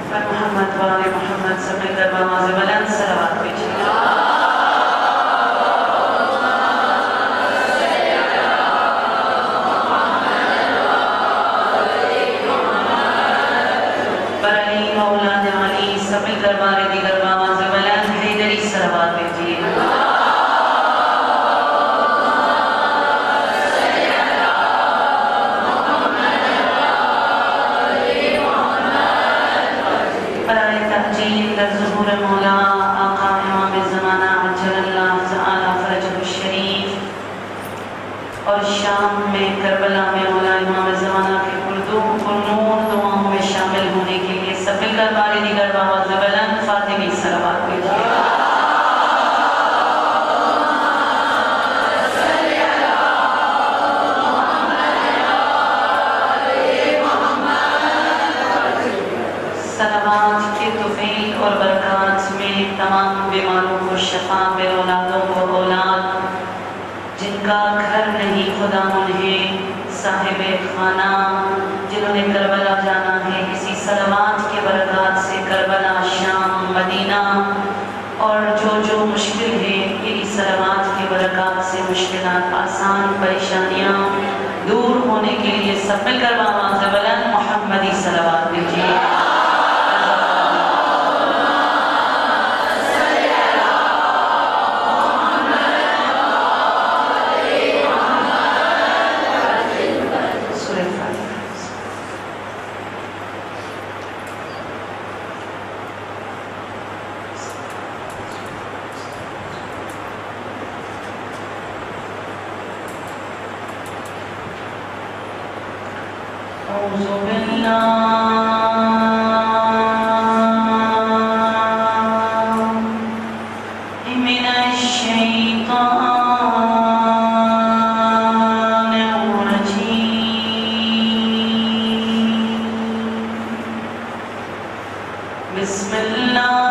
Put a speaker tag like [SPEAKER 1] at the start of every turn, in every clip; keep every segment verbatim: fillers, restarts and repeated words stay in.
[SPEAKER 1] پر محمد وآل محمد سب مل کر بآواز بلند صلوات بھیجیے. پر علی مولانا علی سب مل کر بار دیگر بآواز بلند حیدری صلوات بھیجیے. ظہور مولا آقا امام زمانہ عجل اللہ تعالی فرجہ الشریف اور شام میں کربلا میں مولا امام زمانہ کے پرنور دعاؤں میں شامل ہونے کے لیے سب مل کر بار دیگر بآواز بلند فاطمی صلوات بھیجیے. صلوات کے توفیق اور برکات میں تمام بیماروں کو شفا، بے اولادوں کو اولاد، جن کا گھر نہیں خدا انہیں صاحب خانہ، جنہوں نے کربلا جانا ہے اسی صلوات کے برکات سے کربلا، شام، مدینہ، اور جو جو مشکل ہے یہی صلوات کے برکات سے مشکلات آسان، پریشانیاں دور ہونے کے لیے سب مل کر بآواز بلند محمدی صلوات بھیجیے. أعوذ بالله من الشيطان الرجيم. بسم الله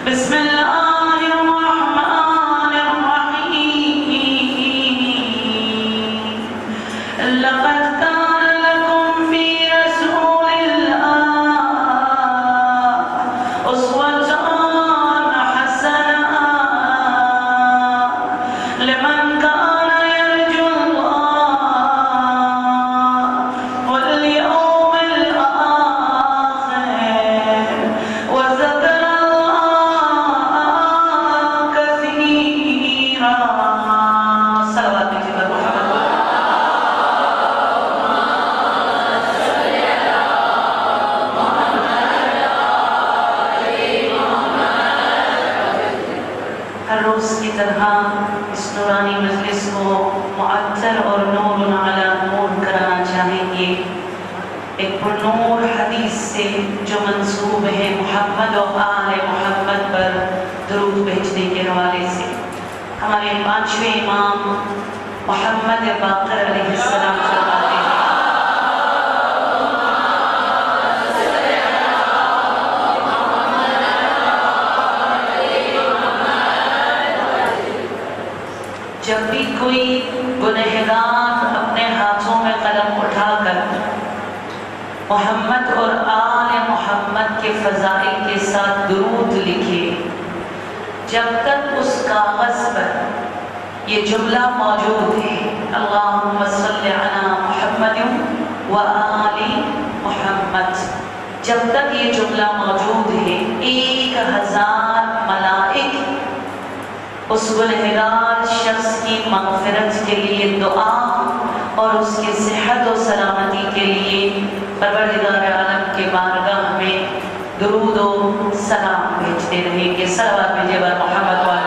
[SPEAKER 1] بسم اللہ الرحمن الرحیم لقد كان لكم في رسول الله أسوة حسنة لمن كان يرجو الله واليوم الآخر وذكر الله كثيرا. صلوات بجبر محمد. ہر روز کی طرح اس نورانی مجلس کو معطر اور نور علی نور کرانا چاہیں گے ایک پرنور حدیث سے جو منسوب ہے محمد و آل محمد پر درود بھیجنے کے حوالے سے. ہمارے پانچویں امام محمد باقر علیہ السلام فرماتے ہیں جب بھی کوئی گنہگار اپنے ہاتھوں میں قلم اٹھا کر محمد اور آل محمد کے فضائل کے ساتھ درود لکھے، جب تک اس کاغذ پر یہ جملہ موجود ہے اللہم صلی علی محمد و آل محمد، جب تک یہ جملہ موجود ہے ایک ہزار ملائک اس گنہگار شخص کی مغفرت کے لیے دعا اور اس کی صحت و سلامتی کے لیے پروردگار عالم کے بارگاہ میں درود و سلام بھیجتے رہیں گے. صلوات بھیجے بر محمد والے.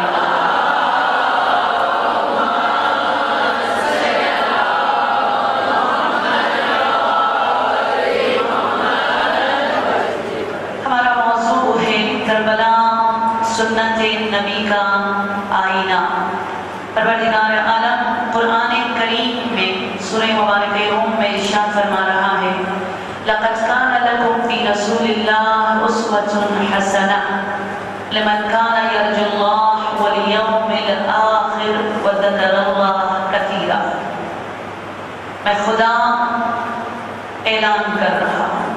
[SPEAKER 1] ہمارا موضوع ہے کربلا سنت نبی کا آئینہ. پروردگار عالم قرآن کریم میں سورہ مبارک روم میں ارشاد فرما رہا ہے لقد كان لكم في رسول الله أسوة حسنة لمن كان يرجو الله واليوم الآخر وذكر الله كثيرا. میں خدا اعلان کر رہا ہوں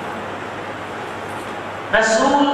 [SPEAKER 1] رسول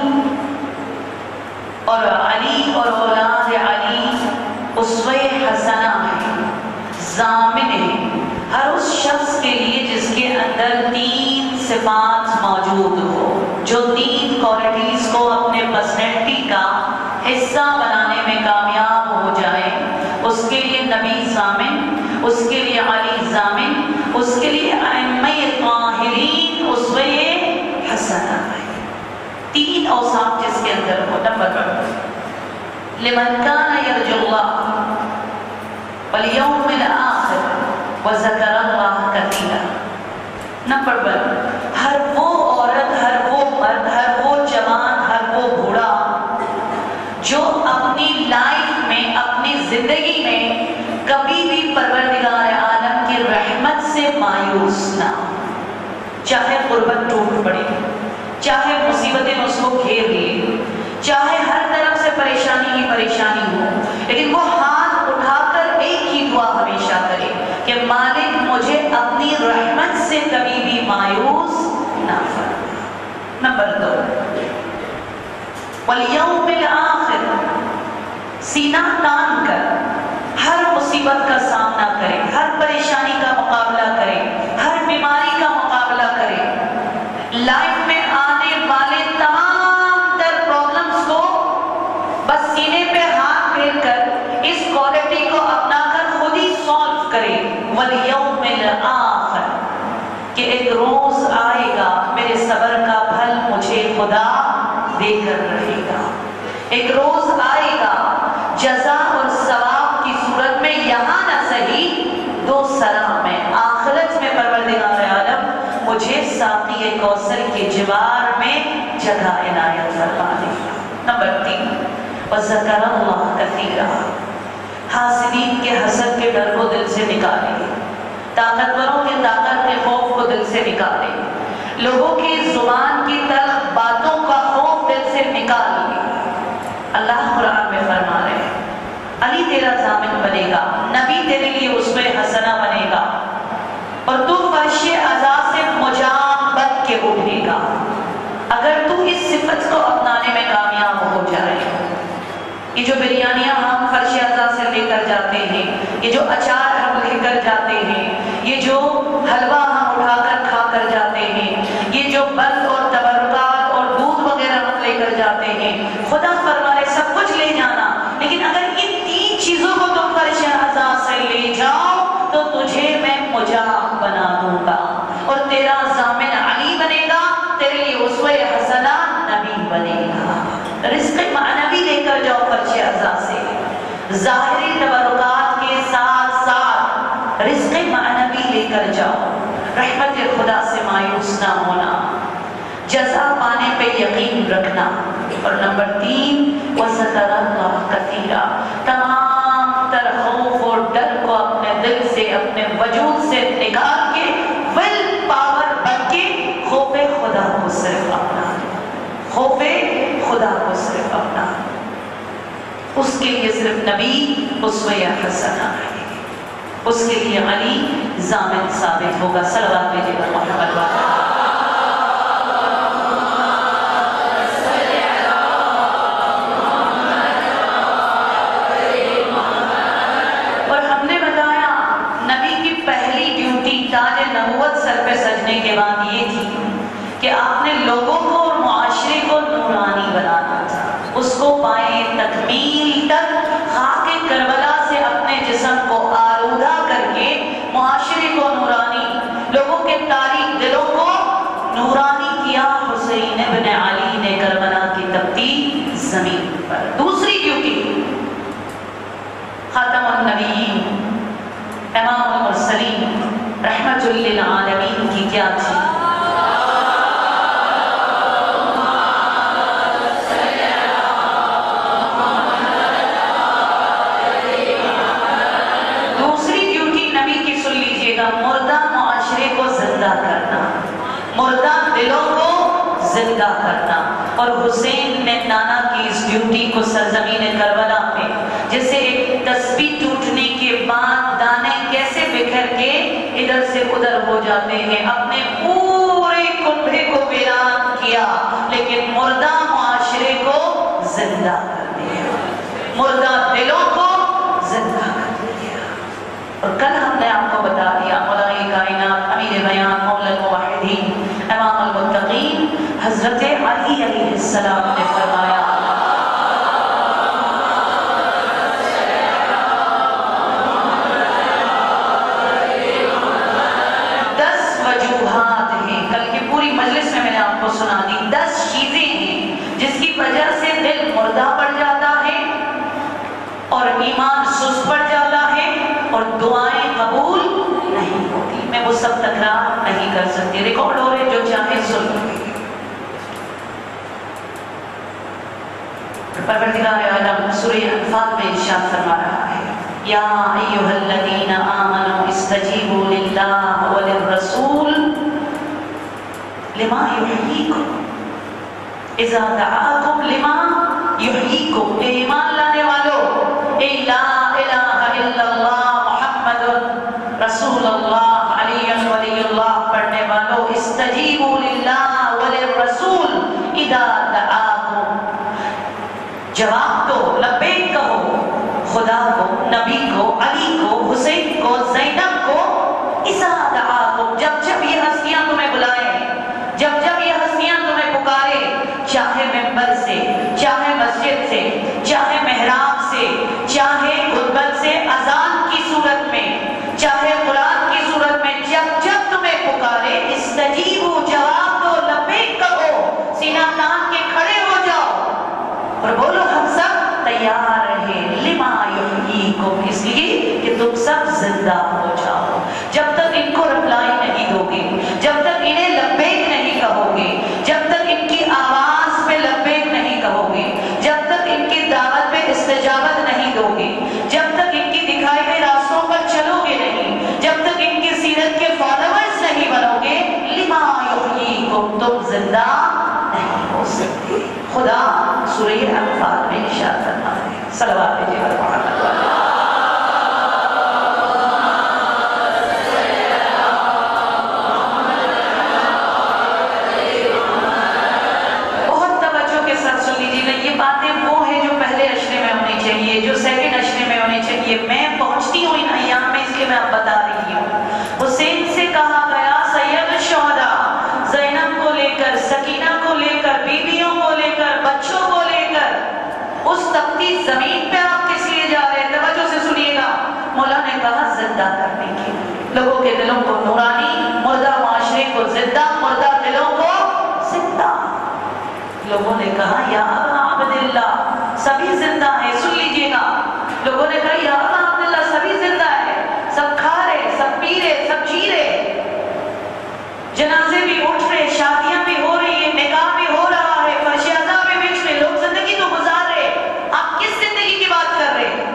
[SPEAKER 1] اور علی اور اولاد علی اسوہ حسنہ ہے، ضامن ہے ہر اس شخص کے لیے جس کے اندر تین صفات موجود ہو، جو تین کوالٹیز کو اپنے پرسنالٹی کا حصہ بنانے میں کامیاب ہو جائے. اس کے لیے نبی ضامن، اس کے لیے علی ضامن، اس کے لیے ائمہ طاہرین اسوہ حسنہ ہے. تین اوصاف جس کے اندر ہو. نمبر ون لمن كان يرجو الله واليوم الآخر وذكر الله كثيرا. نمبر ون ہر وہ عورت، ہر وہ مرد، ہر وہ جوان، ہر وہ بوڑھا جو اپنی لائف میں، اپنی زندگی میں کبھی بھی پروردگار عالم کی رحمت سے مایوس نہ ہو. چاہے غربت ٹوٹ پڑے، چاہے مصیبتیں اس کو گھیر لیں، چاہے ہر طرف سے پریشانی ہی پریشانی ہو، لیکن وہ ہاتھ اٹھا کر ایک ہی دعا ہمیشہ کرے کہ مالک مجھے اپنی رحمت سے کبھی بھی مایوس نہ فرما. نمبر دو والیوم الآخر سینہ تان کر ہر مصیبت کا سامنا کرے، ہر پریشانی کا مقابلہ کرے، ہر بیماری کا مقابلہ کرے. لائف میں آنے والے تمام تر پرابلمز کو بس سینے پہ ہاتھ پھیر کر اس کوالٹی کو اپنا کر خود ہی سولو کرے. والیوم الآخر کہ ایک روز آئے گا میرے صبر کا پھل مجھے خدا دے کر رہے گا. ایک روز آئے گا جزا اور ثواب کی صورت میں، یہاں نہ صحیح دو سرا میں آخرت میں پروردگار عالم مجھے ساقی کوثر کے جوار میں جگہ عنایت فرما دے گا. نمبر تین وذکر اللہ کثیرا حاسدین کے حسد کے ڈر کو دل سے نکالے، طاقتوروں کے طاقت کے خوف کو دل سے نکالے، لوگوں کی زبان کی تلخ باتوں کا خوف دل سے نکالے. تیرا ضامن بنے گا، نبی تیرے لیے اسوہ حسنہ بنے گا، اور تو فرش عزا سے مجاب بن کے اٹھے گا اگر تو اس صفت کو اپنانے میں کامیاب ہو جائے۔ یہ جو بریانیاں ہم فرش عزا سے لے کر جاتے ہیں، یہ جو اچار ہم لے کر جاتے ہیں، یہ جو حلوہ ہم اٹھا کر کھا کر جاتے ہیں، یہ جو بل اور تبرکات اور دودھ وغیرہ ہم لے کر جاتے ہیں، خدا فرمائے سب کچھ لے جانا، لیکن اگر ان تین چیزوں کو تم فرش عزا سے لے جاؤ تو تجھے میں مجاب بنا دوں گا، اور تیرا ضامن علی بنے گا، تیرے لیے اسوہ حسنہ نبی بنے گا۔ رزق معنوی لے کر جاؤ فرش عزا سے، ظاہری تبرکات کے ساتھ ساتھ رزق معنوی لے کر جاؤ، رحمت خدا سے مایوس نہ ہونا، جزا پانے پہ یقین رکھنا، اور نمبر تین وَسَتَرَ اللَّهَ كَثِيرًا، تمام تر خوف اور ڈر کو اپنے دل سے اپنے وجود سے نکال کے ول پاور بن کے خوف خدا کو صرف اپنا، خوف خدا کو صرف اپنا، اس کے لیے صرف نبی اسوہ حسنہ ہے، اس کے لیے علی ضامن ثابت ہوگا۔ صلوات بھیجئے گا محمد والا۔ اور ہم نے بتایا نبی کی پہلی ڈیوٹی تاج نبوت سر پہ سجنے کے بعد یہ تھی کہ آپ نے لوگوں کو اور معاشرے کو نورانی بنانا تھا، اس کو پائیں تکمیل تک خاک کربلا سے اپنے جسم کو آلودہ کر کے معاشرے کو نورانی، لوگوں کے تاریک دلوں کو نورانی کیا حسین ابن علی نے کربلا کی تپتی زمین پر۔ دوسری ڈیوٹی خاتم النبیین امام المرسلین رحمت للعالمین کی کیا تھی؟ مردہ معاشرے کو زندہ کرنا، مردہ دلوں کو زندہ کرنا، اور حسین نے نانا کی اس ڈیوٹی کو سرزمین کربلا میں، جیسے ایک تسبیح ٹوٹنے کے بعد دانے کیسے بکھر کے ادھر سے ادھر ہو جاتے ہیں، اپنے پورے کنبے کو ویران کیا، لیکن مردہ معاشرے کو زندہ کر دیا، مردہ دلوں کو زندہ کر دیا۔ اور کل ہم نے آپ کو بتا دیا مولائی کائنات امیر بیان مولا الموحدین امام المتقین حضرت علی علیہ السلام نے فرمایا دس وجوہات ہیں، کل کی پوری مجلس میں میں نے آپ کو سنا دی، دس چیزیں ہیں جس کی وجہ سے دل مردہ پڑ جاتا ہے اور ایمان سست پڑ جاتا ہے اور دعائیں قبول نہیں ہوتی۔ میں وہ سب تکرار نہیں کر سکتی، ریکارڈ ہو رہے، جو چاہے سن لیں۔ پروردگار عالم سورہ انفال میں ارشاد فرما رہا ہے یا ایھا الذین آمنوا استجیبوا للہ وللرسول لما یحییکم اذا دعاکم لما یحییکم۔ اے ایمان لانے والو، اے لا الہ الا اللہ محمد رسول اللہ علی ولی اللہ پڑھنے والو، استجیبوا للہ وللرسول اذا دعاکم، جواب دو، لبیک کہو خدا کو، نبی کو، علی کو، حسین کو، زینب کو، اذا دعاکم، جب جب یہ ہستیاں تمہیں بلائیں، جب جب یہ ہستیاں تمہیں پکارے، چاہے ممبر سے، چاہے مسجد سے، چاہے محراب سے، چاہے خطبت سے، اذان کی صورت میں، چاہے قرآن کی صورت میں، جب جب تمہیں پکارے استجیبو، جواب دو، لبیک کہو، سینہ تان کے کھڑے ہو جاؤ اور بولو ہم سب تیار رہے، لما یحییکم، اس لیے کہ تم سب زندہ ہو جاؤ۔ جب تک ان کو رپلائی نہیں دو گے، جب تک انہیں لبیک نہیں کہو گے، جب تک ان کی آواز پہ لبیک نہیں کہو گے، جب تک ان کی دعوت پہ استجابت نہیں دو گے، جب تک ان کی دکھائی ہوئے راستوں پر چلو گے نہیں، جب تک ان کی سیرت کے فالوورز نہیں بنو گے، لما یحییکم، تم زندہ نہیں ہو سکتے۔ خدا سورہ انفال میں ارشاد فرماتا ہے، صلوات بھیجئے محمد چاہیے، جو سیکنڈ اشرے میں ہونی چاہیے. میں پہنچتی ہوں ان ایام میں، اس لیے میں اب بتا رہی ہوں. حسین سے کہا گیا سید الشہداء، زینب کو لے کر، سکینہ کو لے کر، بیویوں کو لے کر، بچوں کو لے کر اس تپتی زمین پہ آپ کس لیے جا رہے ہیں؟ توجہ سے سنیے گا. مولا نے کہا زندہ کرنے کے لیے، لوگوں کے دلوں کو نورانی، مردہ معاشرے کو زندہ، مردہ دلوں کو زندہ. لوگوں نے کہا یا ابا عبداللہ، سبھی زندہ ہیں. سن لیجئے گا، لوگوں نے کہا یا ابا عبداللہ سبھی زندہ ہیں، سب کھا رہے، سب پی رہے، سب جی رہے، جنازے بھی اٹھ رہے، شادیاں بھی ہو رہی ہیں، نکاح بھی ہو رہا ہے، فرش عزا بھی بچ رہے، لوگ زندگی تو گزار رہے، آپ کس زندگی کی بات کر رہے ہیں؟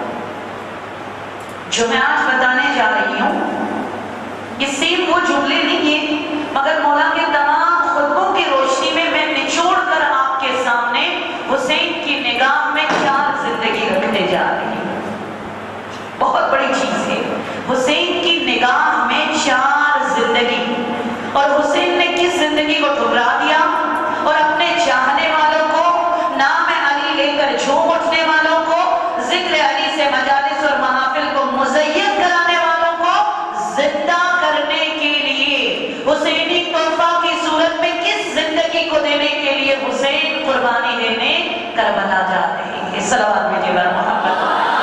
[SPEAKER 1] جو میں آج بتانے جا رہی ہوں یہ سیم وہ جملے نہیں ہیں، مگر مولا کے تمام خطبوں کی روشنی میں میں نچوڑ کر آپ کے سامنے حسین کی نگاہ میں چار زندگی رکھنے جا رہی ہوں. بہت بڑی چیز ہے، حسین کی نگاہ میں چار زندگی. اور حسین نے کس زندگی کو ٹھکرا دیا اور اپنے چاہنے والوں کو، نام علی لے کر جھوم اٹھنے والوں کو، ذکر علی سے مجالس اور محافل کو مزین کرانے والوں کو زندہ کرنے کے لیے، حسینی تحفہ کی صورت میں کس زندگی کو دینے کے لیے حسین قربانی دینے کربلا جا رہے ہیں. صلوات میں جبر محمد.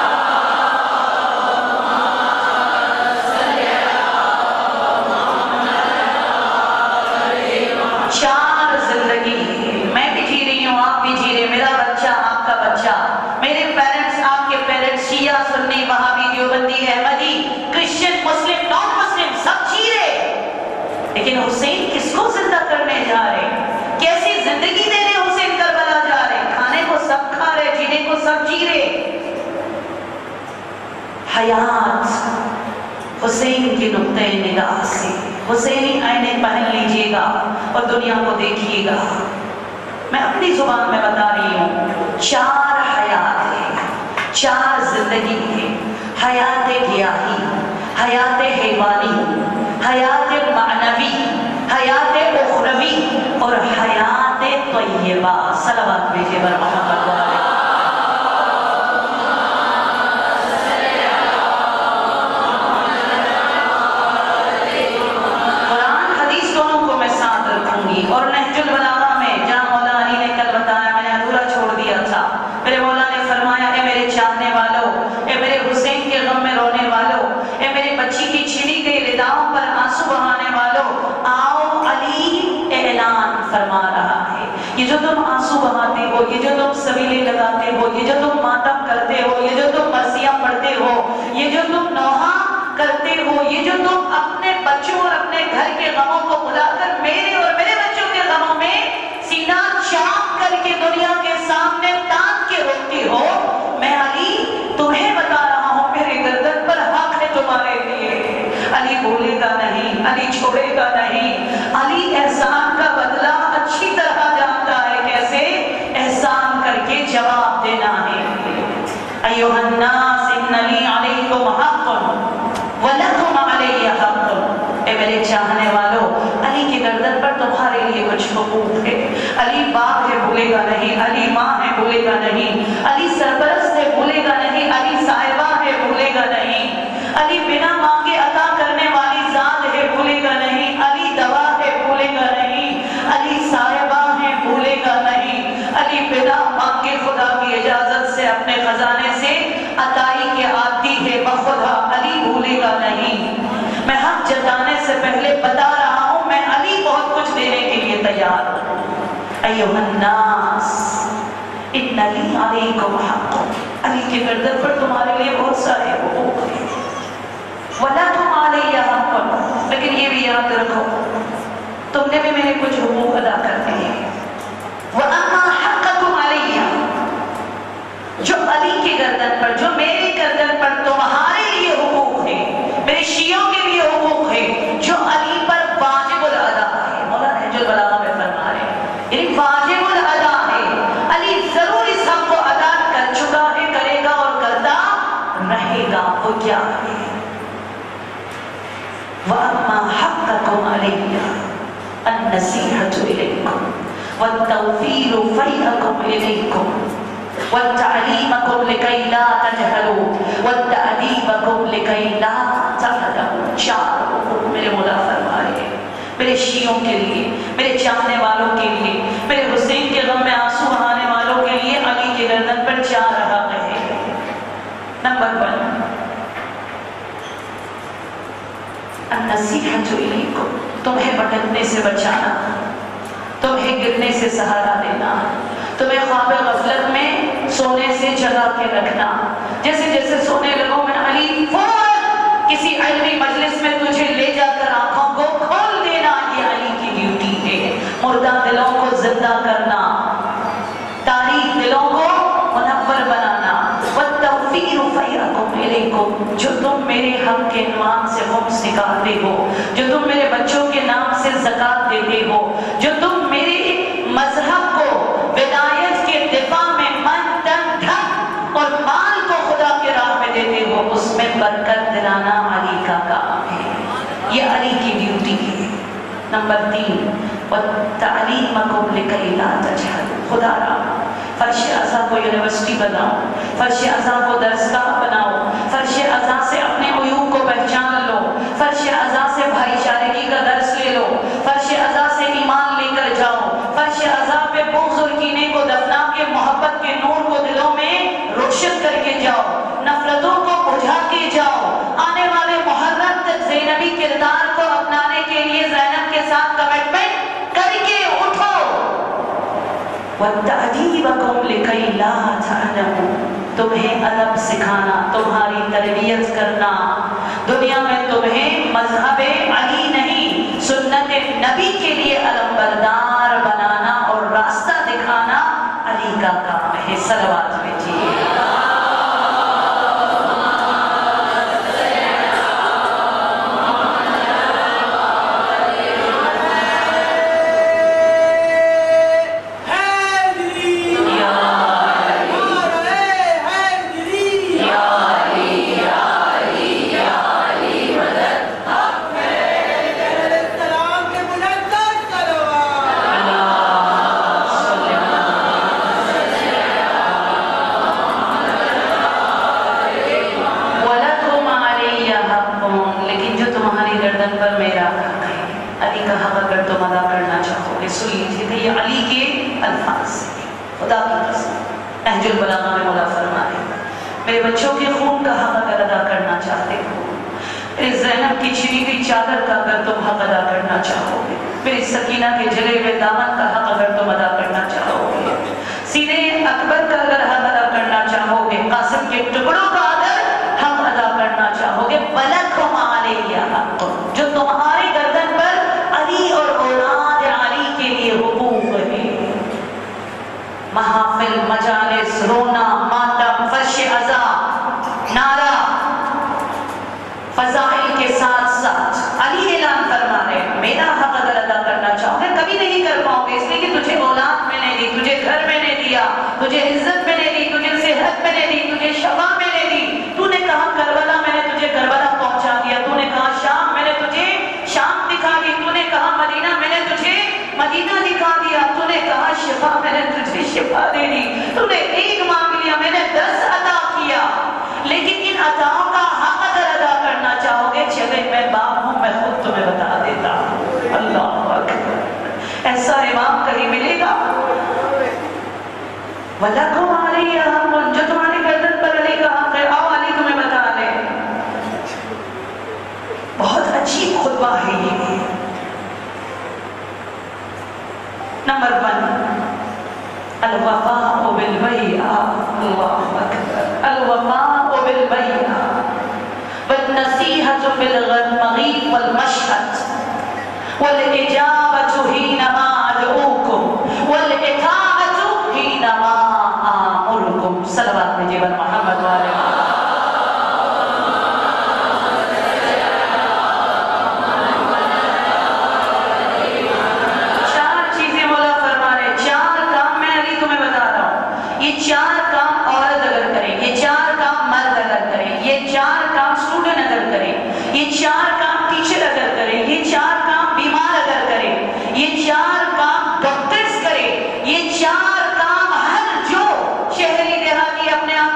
[SPEAKER 1] چار زندگی، میں بھی جی رہی ہوں، آپ بھی جی رہے، میرا بچہ آپ کا بچہ، میرے پیرنٹس آپ کے پیرنٹس، شیعہ سنی وہابی دیوبندی احمدی کرسچن مسلم نان مسلم سب جی رہے. لیکن حسین کس کو زندہ کرنے جا رہے؟ کیسی زندگی دینے حسین کربلا جا رہے؟ کھانے کو سب کھا رہے، جینے کو سب جی رہے. حیات حسین کی نقطۂ نگاہ سے، حسینی آئینے پہن لیجئے گا اور دنیا کو دیکھیے گا. میں اپنی زبان میں بتا رہی ہوں، چار حیات ہے، چار زندگی ہے. حیات گیاہی، حیات حیوانی، حیات معنوی، حیات اخروی اور حیات طیبہ. صلوات بھیجئے بر محمد والے. اور نہج البلاغہ میں جہاں مولا علی نے کل بتایا، میں نے ادھورا چھوڑ دیا تھا، میرے مولا نے فرمایا اے میرے چاہنے والوں، اے میرے حسین کے غم میں رونے والوں، اے میری بچی کی چھینی گئی رداؤں پر آنسو بہانے والوں، آؤ علی اعلان فرما رہا ہے. یہ جو تم آنسو بہاتے ہو، یہ جو تم سبیلے لگاتے ہو، یہ جو تم ماتم کرتے ہو، یہ جو تم مرثیہ پڑھتے ہو، یہ جو تم نوحہ کرتے ہو، یہ جو تم اپنے بچوں اور اپنے گھر کے غموں کو بلا کر میرے اور میرے بچوں کے غموں میں سینہ چاک کر کے دنیا کے سامنے تان کے روتی ہو، میں علی تمہیں بتا رہا ہوں میرے گردن پر حق ہے تمہارے لیے. علی بھولے گا نہیں، علی چھوڑے گا نہیں. علی احسان کا بدلہ اچھی طرح جانتا ہے، کیسے احسان کر کے جواب دینا ہے. ایھا الناس ان لی علیکم حق وَلَكُمْ عَلَيَّ حَقٌ. اے میرے چاہنے والوں، علی کی گردن پر تمہارے لیے کچھ حقوق ہے. علی باپ ہے بھولے گا نہیں، علی ماں ہے بھولے گا نہیں، علی سرپرست ہے بھولے گا نہیں، علی صاحبہ ہے بھولے گا نہیں، علی بنا مانگے عطا کرنے والی ذات ہے بھولے گا نہیں، علی دوا ہے بھولے گا نہیں، علی صاحبہ ہے بھولے گا نہیں، علی بنا مانگے خدا کی اجازت سے اپنے خزانے سے عطائی کے عادی ہے بخدا، علی بھولے گا نہیں. میں حق جتانے سے پہلے بتا رہا ہوں، میں علی بہت کچھ دینے کے لیے تیار ہوں. ایھا الناس ان لی علیکم حق. علی کے گردن پر تمہارے لیے بہت سارے حقوق ہیں. وَلَكُمْ عَلَيَّ حَقٌ. لیکن یہ بھی یاد رکھو، تم نے بھی میرے کچھ حقوق ادا کرنے ہیں. وَأَمَّا حَقَّكُمْ عَلَيَّ. جو علی کے گردن پر، جو میرے گردن پر تمہارے لیے حقوق ہیں، میرے شیعوں کے لیے حقوق ہیں، جو علی پر واجب الادا ہے. مولا نہج البلاغہ میں فرما رہے ہیں، یعنی واجب الادا ہے. علی ضرور اس حق کو ادا کر چکا ہے، کرے گا اور کرتا رہے گا. وہ کیا ہے؟ وَأَمَّا حَقَّكُمْ عَلَيَّ النَّصِيحَةُ إِلَيْكُمْ وَالتَّوْفِيرُ فَيْئَكُمْ إِلَيْكُمْ وَتَعْلِيمَكُمْ لِكَيْ لَا تَجْهَلُوا وَتَأْدِيبَكُمْ لِكَيْ لَا تَعْلَمُوا. چار حقوق میرے مولا فرمائے میرے شیعوں کے لیے، میرے چاہنے والوں کے لیے، میرے حسین کے غم میں آنسو بہانے والوں کے لیے علی کے گردن پر چار حق ہے. نمبر ون، النصیحۃ الیکم، تمہیں بھٹکنے سے بچانا، تمہیں گرنے سے سہارا دینا، تمہیں خواب غفلت میں سونے سے جگا کے رکھنا. جیسے جیسے سونے لگو میں علی فوراً کسی علمی مجلس میں تجھے لے جا کر آنکھوں کو کھول دینا. یہ علی کی ڈیوٹی ہے. مردہ دلوں کو زندہ کرنا، تاریخ دلوں کو منور بنانا. والتوفیر فیرکم الیکم، جو تم میرے حق کے عنوان سے خمس نکالتے ہو، جو تم میرے بچوں کے نام سے زکات دیتے ہو، جو تم میرے مذہب کو ولایت کے دفاع میں من تن دھن اور مال کو خدا کے راہ میں دیتے ہو، اس میں برکت دلانا علی کا کام ہے. یہ علی کی ڈیوٹی ہے. نمبر تین، وَتَعْلِيمَكُمْ لِكَيْ لَا تَجْهَلُوا، خدا را فرش ازاں کو یونیورسٹی بناؤ، فرش ازاں کو درسگاہ بناؤ، فرش ازاں سے اپنے عیوب کو پہچان لو، فرش ازاں سے بھائی چارگی کا درس لے لو، فرش ازاں سے ایمان لے کر جاؤ، فرش ازاں پہ بغض اور کینے کو دفنا کے محبت کے نور کو دلوں میں روشن کر کے جاؤ، نفرتوں کو بجھا کے جاؤ. آنے والے محرم تک زینبی کردار کو اپنانے کے لیے زینب کے ساتھ کمٹمنٹ کر کے اٹھو. وَتَأْدِيبَكُمْ لِكَيْ لَا تَعْلَمُوا، تمہیں ادب سکھانا، تمہاری تربیت کرنا. دنیا میں تمہیں مذہب علی نہیں، سنت نبی کے لیے علم بردار بنانا اور راستہ دکھانا علی کا کام ہے. صلوات بھیجیے. نہج البلاغہ میں مولا فرمائے میرے بچوں کے خون کا حق اگر ادا کرنا چاہتے ہو، میری زینب کی چھری ہوئی چادر کا اگر تم حق ادا کرنا چاہو گے، میری سکینہ کے جلے ہوئے دامن کا حق اگر تم ادا کرنا چاہو گے، سینے اکبر کا اگر حق ادا کرنا چاہو گے، قاسم کے ٹکڑوں کا اگر حق ادا کرنا چاہو گے، وَلَكُمْ عَلَيَّ حَقٌّ، جو تمہاری گردن پر علی اور اولاد علی کے لیے حقوق ہے. محافل، مجالس، رونا، ماتم، فرش عزا، نعرہ فضائل کے ساتھ ساتھ علی اعلان فرما رہے میرا حق اگر ادا کرنا چاہو گے کبھی نہیں کر پاؤ گے، اس لیے کہ تجھے اولاد میں نے دی، تجھے گھر میں نے دیا، تجھے عزت میں نے دی، تجھے صحت میں نے دی، تجھے شفا میں نے دی. تو نے کہا کربلا میں نے تجھے کربلا پہنچا دیا، تو نے کہا شام میں نے تجھے شام دکھا دی، تو نے کہا مدینہ میں نے تجھے مدینہ دکھا دیا، تو نے کہا شفا میں نے تجھے شفا دے دی، تو نے ایک مانگ لیا میں نے دس عطا کیا. لیکن ان عطاؤں کا حق اگر ادا کرنا چاہو گے، چلے میں باپ ہوں، میں خود تمہیں بتا دیتا ہوں. اللہ اکبر، ایسا امام کہیں ملے گا؟ وَلَكُمْ عَلَيَّ حَقٌّ، جو تمہاری گردن پر علی کا حق ہے، آؤ علی تمہیں بتا دے. بہت عجیب خطبہ ہے یہ. نمبر ون، الوفاء بالبیعہ، اللہ اکبر، الوفاء بالبیعہ والنصیحة بالمغیب والمشهد والاجابة حینما ادعوکم والاطاعة حینما آمرکم. صلوات میں جیون محمد والے چار کام عورت اگر کرے، یہ چار کام مرد اگر کرے، یہ چار کام اسٹوڈنٹ اگر کرے، یہ چار کام ٹیچر اگر کرے، یہ چار کام بیمار اگر کرے، یہ چار کام ڈاکٹرز کرے، یہ چار کام ہر جو شہری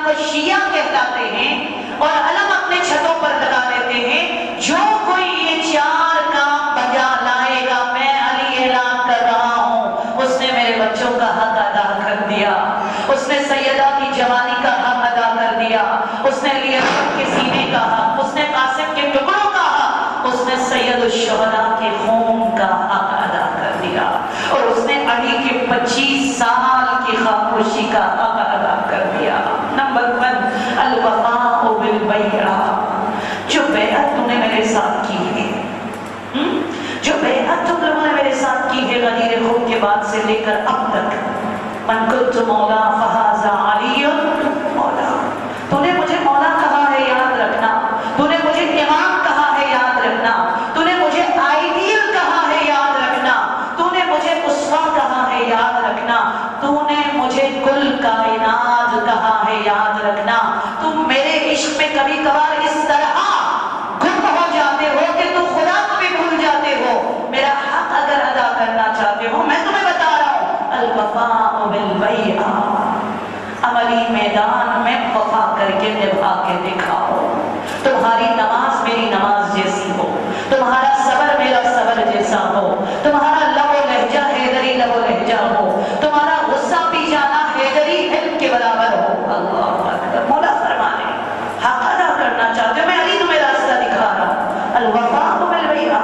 [SPEAKER 1] کو شیعہ کہلاتے ہیں اور علم اپنے چھتوں پر لگا دیتے ہیں، جو کوئی یہ چار کام بجا لائے گا، میں علی اعلان کر رہا ہوں، اس نے میرے بچوں کا حق ادا کر دیا، اس نے سیدہ کی جوانی کا حق ادا کر دیا، اس نے علی اکبر کے سینے کا حق، اس نے قاسم کے ٹکڑوں کا حق، اس نے سید الشہداء کے خون کا حق ادا کر دیا، اور اس نے علی کے پچیس سال کی خاموشی کا حق ادا کر دیا۔ نمبر ون، الوفاء بالبیعہ، جو بیعت تم نے میرے ساتھ کی ہے، جو بیعت تم لوگوں نے میرے ساتھ کی ہے غدیر خون کے بعد سے لے کر اب تک، من کنت مولا فہذا علی مولا، تو نے مجھے مولا کہا ہے یاد رکھنا، تو نے مجھے امام کہا ہے یاد رکھنا، تو نے مجھے آئیڈیل کہا ہے یاد رکھنا، تو نے مجھے اسوہ کہا ہے یاد رکھنا، تو نے مجھے کل کائنات کہا ہے یاد رکھنا۔ تم میرے عشق میں کبھی کبھار اس طرح گم ہو جاتے ہو کہ تم خدا کو بھی بھول جاتے ہو، میرا حق اگر ادا کرنا چاہتے ہو، میں تمہیں بتا رہا ہوں، الوفاء بالبیعہ، عملی میدان میں وفا کر کے نبھا کے دکھاؤ۔ تمہاری نماز میری نماز جیسی ہو، تمہارا صبر میرا صبر جیسا ہو، تمہارا لب و لہجہ حیدری لب و لہجہ ہو، تمہارا غصہ پی جانا حیدری علم کے برابر ہو۔ اللہ اکبر۔ مولا فرمانے حق ادا کرنا چاہتے ہو، میں علی تمہیں راستہ دکھا رہا ہوں، الوفاء بالبیعہ۔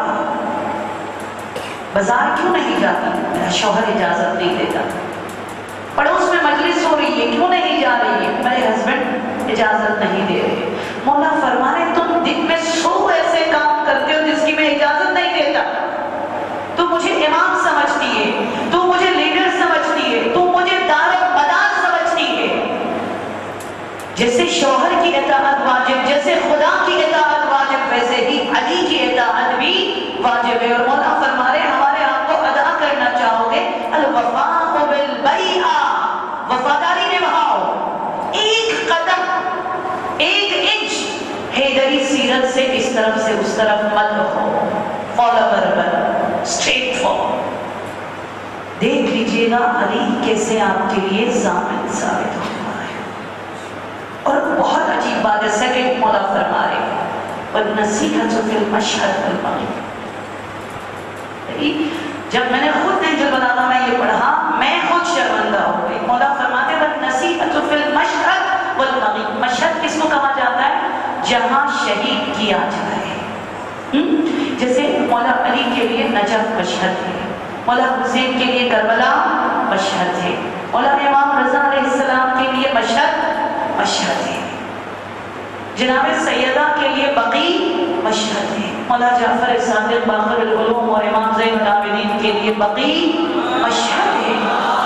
[SPEAKER 1] بازار کیوں نہیں جاتی؟ میرا شوہر اجازت نہیں دیتا۔ پڑوس میں مجلس ہو رہی ہے، کیوں نہیں جا رہی ہے؟ میرے ہسبینڈ اجازت نہیں دے رہے۔ مولا فرمانے تم دن میں سو ایسے کام کرتے ہو جس کی میں اجازت نہیں دیتا، تو مجھے امام سمجھتی ہے، تو مجھے لیڈر سمجھتی ہے، تو مجھے دار و مدار سمجھتی ہے۔ جیسے شوہر کی اطاعت واجب، جیسے خدا کی اطاعت واجب، ویسے ہی علی کی اطاعت بھی واجب ہے۔ اور مولا فرما رہے ہمارے آپ کو ادا کرنا چاہو گے، الوفاء بالبیعہ، وفاداری نبھاؤ، ایک قدم ایک انچ حیدری سیرت سے اس طرف سے اس طرف مت ہو، فالوور بن، اسٹریٹ فارورڈ۔ دیکھ لیجئے گا علی کیسے آپ کے لیے ضامن ثابت ہوتا ہے۔ اور بہت عجیب بات ہے، سیکنڈ مولا فرما رہے ہیں وَالنَّصِيحَةُ فِي الْمَشْهَدِ وَالْمَغْرِبِ۔ جب میں نے خود نہج البلاغہ میں یہ پڑھا، میں خود شرمندہ ہو گئی۔ مولا فرماتے وَالنَّصِيحَةُ فِي الْمَشْهَدِ وَالْمَغْرِبِ۔ مشہد کس کو کہا جاتا ہے؟ جہاں شہید کیا جائے۔ جیسے مولا علی کے لیے نجف مشہد ہے، مولا حسین کے لیے کربلا مشہد ہے، مولا امام رضا علیہ السلام کے لیے مشہد مشہد ہے، جناب سیدہ کے لیے بقیع مشہد ہے، مولا جعفر صادق باقر العلوم اور امام زین العابدین کے لیے بقیع مشہد ہے۔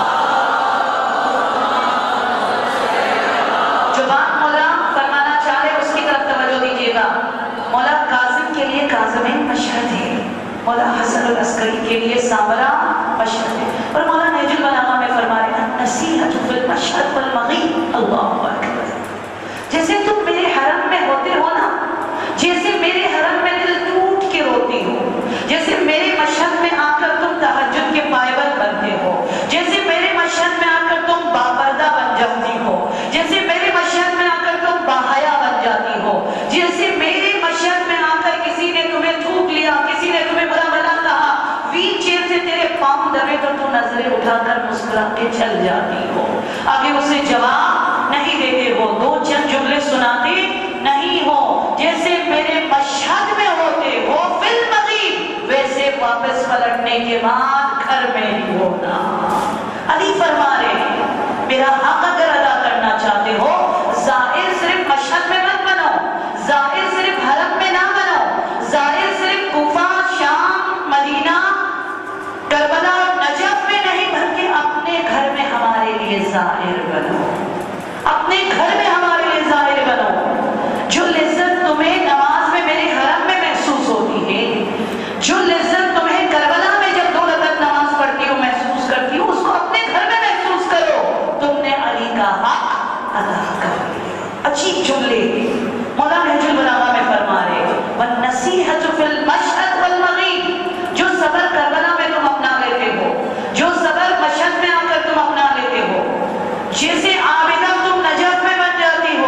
[SPEAKER 1] جو بات مولا فرمانا چاہ رہے اس کی طرف توجہ دیجیے گا، مولا کاظم کے لیے کاظمین مشہد ہے، مولا حسن العسکری کے لیے سامرا مشہد ہے، اور مولا نہج البلاغہ میں فرما رہے ہیں نصیحۃ فی المشہد والمغیب۔ اللہ اکبر۔ جیسے تم میرے حرم میں ہوتے ہو نا، جیسے میرے حرم میں دل ٹوٹ کے روتی ہو، جیسے میرے مشہد میں آ کر تم تہجد کے پائبند بنتے ہو، جیسے میرے مشہد میں آ کر تم باپردہ بن جاتی ہو، جیسے میرے مشہد میں آ کر تم باحیا بن جاتی ہو، جیسے میرے مشہد میں آ کر کسی نے تمہیں تھوک لیا، کسی نے تمہیں برا بھلا کہا، ویل چیئر سے تیرے پاؤں دبے تو تو نظریں اٹھا کر مسکرا کے چل جاتی ہو، آگے اسے جواب نہیں دیتے ہو، دو چند جملے سناتے نہیں ہو، جیسے میرے مشہد میں ہوتے ہو فی المغیب، ویسے واپس پلٹنے کے بعد گھر میں ہی ہونا۔ علی فرما رہے میرا حق اگر ادا کرنا چاہتے ہو، ظاہر صرف مشہد میں مت بنو، ظاہر صرف حرم میں نہ بنو، ظاہر صرف کوفہ، شام، مدینہ، کربلا، نجف میں نہیں، بلکہ اپنے گھر میں ہمارے لیے ظاہر بنو، اپنے گھر میں ہمارے لیے ظاہر بنو۔ جو لذت تمہیں نماز میں میرے حرم میں محسوس ہوتی ہے، جو لذت تمہیں کربلا میں جب دو رکعت نماز پڑھتی ہو محسوس کرتی ہو، اس کو اپنے گھر میں محسوس کرو، تم نے علی کا حق ادا کر دیا۔ عجیب جملے مولا نہج البلاغہ میں فرما رہے وَالنَّصِيحَةُ فِي الْمَشْهَدِ وَالْمَغِيبِ۔ جو صبر کربلا میں تم اپنا لیتے ہو، جو صبر مشہد میں آ کر تم اپنا لیتے ہو، جیسے عابدہ تم نجف میں بن جاتی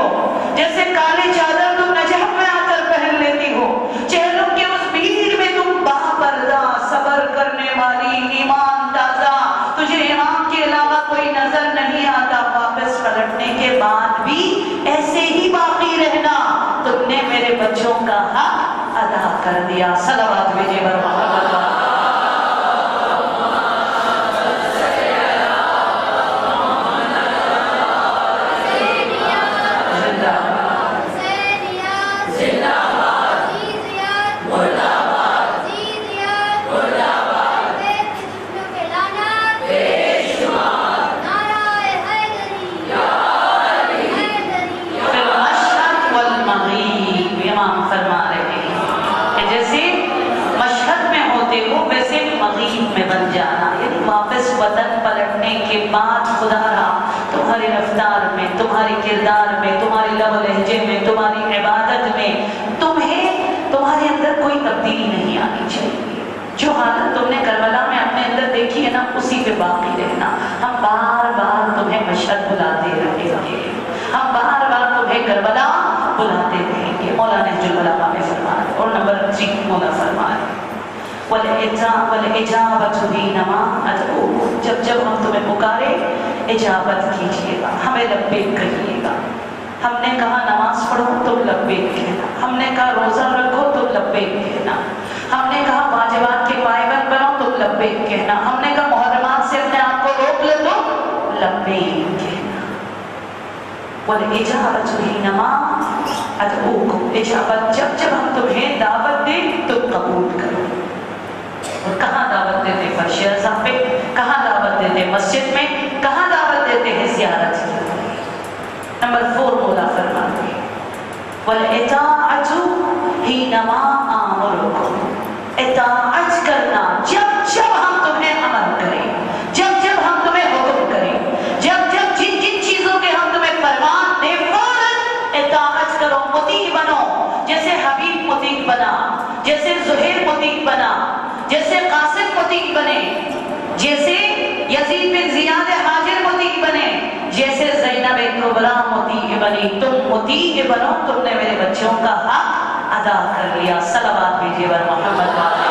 [SPEAKER 1] بعد بھی ایسے ہی باقی رہنا، تم نے میرے بچوں کا حق ادا کر دیا۔ صلوات بھیجے بر محمد۔ وطن پلٹنے کے بعد خدا را تمہاری رفتار میں، تمہاری کردار میں، تمہاری لب و لہجے میں، تمہاری عبادت میں تمہیں تمہارے اندر کوئی تبدیلی نہیں آنی چاہیے۔ جو حالت تم نے کربلا میں اپنے اندر دیکھی ہے نا، اسی پہ باقی رہنا۔ ہم بار بار تمہیں مشہد بلاتے رہیں گے، ہم بار بار تمہیں کربلا بلاتے رہیں گے۔ مولا نہج البلاغہ میں فرمائے۔ اور نمبر تھری مولا فرمائے وَالْإِجَابَةُ حِينَمَا أَدْعُوكُمْ، جب جب ہم تمہیں پکارے اجابت کیجئے گا، ہمیں لبیک کہیے گا۔ ہم نے کہا نماز پڑھو تم لبیک کہنا، ہم نے کہا روزہ رکھو تم لبیک کہنا، ہم نے کہا واجبات کے پائبند بنو تم لبیک کہنا، ہم نے کہا محرمات سے اپنے آپ کو روک لو تو لبیک کہنا۔ وَالْإِجَابَةُ حِينَمَا أَدْعُوكُمْ، اجابت جب جب ہم تمہیں دعوت دیں تم قبول کرو۔ اور کہاں دعوت دیتے؟ فرش ازاں پہ، کہاں دعوت دیتے؟ مسجد میں، کہاں دعوت دیتے ہیں؟ زیارت کی۔ نمبر فور مولا فرماتے ہیں وَالْإِطَاعَةُ حِينَمَا آمُرُكُمْ، اطاعت کرنا جب جب ہم تمہیں امر کریں، جب جب ہم تمہیں حکم کریں، جب جب جن جن چیزوں کے ہم تمہیں فرمان دیں فوراً اطاعت کرو، مطیع بنو۔ جیسے حبیب مطیع بنا، جیسے زہیر مطیع بنا، جیسے قاسم مطیع بنے، جیسے یزید بن زیاد حاجر مطیع بنے، جیسے زینب کبریٰ مطیع بنی۔ تم مطیع بنو، تم نے میرے بچوں کا حق ادا کر لیا۔ صلوات بھیجیے بر محمد والے۔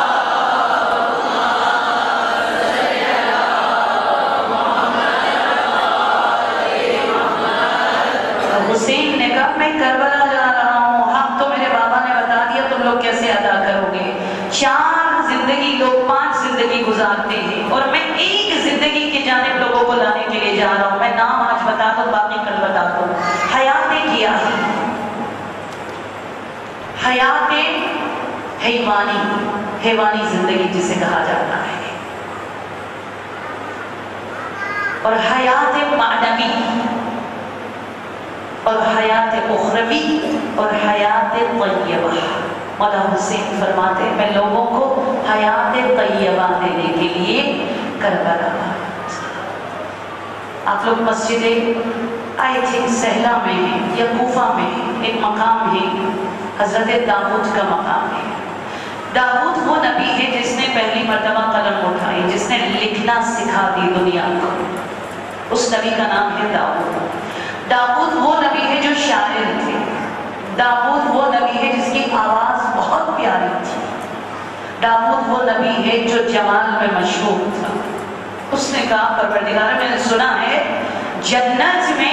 [SPEAKER 1] حسین نے کہا میں کربلا جا رہا ہوں، حق تو میرے بابا نے بتا دیا، تم لوگ کیسے ادا کرو گے؟ چار زندگی لوگ پانچ زندگی گزارتے ہیں اور میں ایک زندگی کی جانب لوگوں کو لانے کے لیے جا رہا ہوں۔ میں نام آج بتا دوں، باقی کل بتا دوں۔ حیات گیاہی، حیات حیوانی، حیوانی زندگی جسے کہا جاتا ہے، اور حیات معنوی، اور حیات اخروی، اور حیات طیبہ۔ مولا حسین فرماتے ہیں میں لوگوں کو حیات طیبہ دینے کے لیے کربلا۔ آپ لوگ مسجد آئی تھنک سہلا میں ہیں یا کوفہ میں ایک مقام ہے، حضرت داؤد کا مقام ہے۔ داؤد وہ نبی ہے جس نے پہلی مرتبہ قلم اٹھائی، جس نے لکھنا سکھا دی دنیا کو، اس نبی کا نام ہے داؤد۔ داؤد وہ نبی ہے جو شاعر تھے، داؤد وہ نبی ہے جس کی آواز بہت پیاری تھی، داؤد وہ نبی ہے جو جمال میں مشہور تھا۔ اس نے کہا پروردگار میں نے سنا ہے جنت میں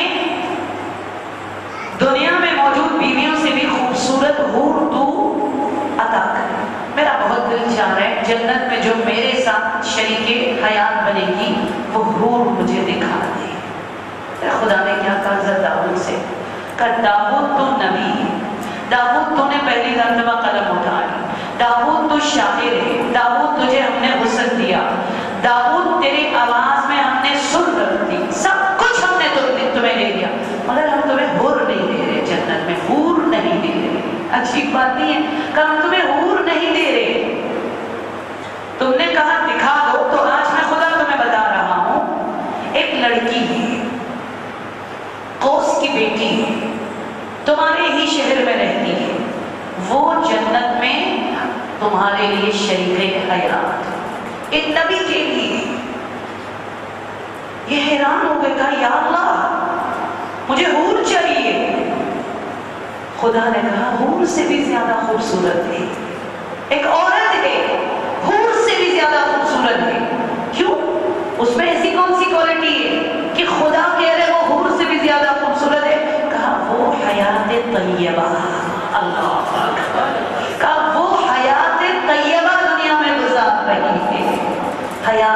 [SPEAKER 1] دنیا میں موجود بیویوں سے بھی خوبصورت حور تو عطا کر۔ میرا بہت دل چاہ رہا ہے جنت میں جو میرے ساتھ شریک حیات بنے گی وہ حور مجھے دکھا دے۔ خدا نے کیا کہا حضرت داؤد سے؟ کہ داؤد تو نبی ہے، داؤد تو نے پہلی مرتبہ قلم اٹھائی، داؤد تو شاعر ہے، داؤد تجھے ہم نے حسن دیا، داؤد تیری آواز میں ہم نے سر رکھ دی، سب کچھ ہم نے تمہیں دے دیا، مگر ہم تمہیں حور نہیں دے رہے، جنت میں حور نہیں دے رہے۔ عجیب بات نہیں ہے کہ ہم تمہیں حور نہیں دے رہے۔ تم نے کہا دکھا دو، تو آج میں خدا تمہیں بتا رہا ہوں، ایک لڑکی ہے، قوس کی بیٹی ہے، تمہارے ہی شہر میں رہتی ہے، وہ جنت میں تمہارے لیے شریک حیات، ایک نبی کے لیے۔ یہ حیران ہو گئے، کہا یا اللہ مجھے حور چاہیے۔ خدا نے کہا حور سے بھی زیادہ خوبصورت ہے، ایک عورت ہے حور سے بھی زیادہ خوبصورت ہے۔ کیوں؟ اس میں ایسی کون سی کوالٹی ہے کہ خدا کہہ رہے وہ حور سے بھی زیادہ خوبصورت ہے؟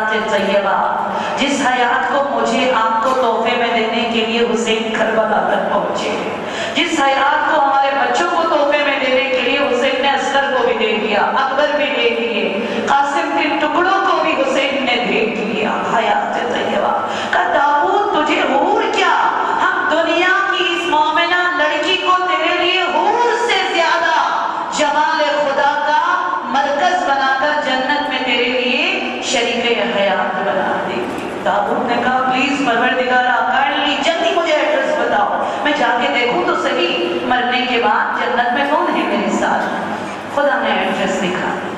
[SPEAKER 1] حیات طیبہ، جس حیات کو مجھے آپ کو تحفے میں دینے کے لیے حسین کربلا تک پہنچے، جس حیات کو ہمارے بچوں کو تحفے میں دینے کے لیے حسین نے اصغر کو بھی دے دیا، اکبر بھی دے دیے، قاسم کے ٹکڑوں کو بھی حسین نے دے دیا۔ حیات طیبہ کا داؤد تجھے حور کیا، ہم دنیا کی اس مومنہ لڑکی کو تیرے لیے حور سے زیادہ جمال خدا کا مرکز بنا کر جنت میں تیرے لیے شریک حیات بنا دے گی۔ داؤد نے کہا پلیز پروردگارا کائنڈلی جلدی مجھے ایڈریس بتاؤ، میں جا کے دیکھوں تو صحیح مرنے کے بعد جنت میں کون ہے میرے ساتھ۔ خدا نے ایڈریس دکھا دی۔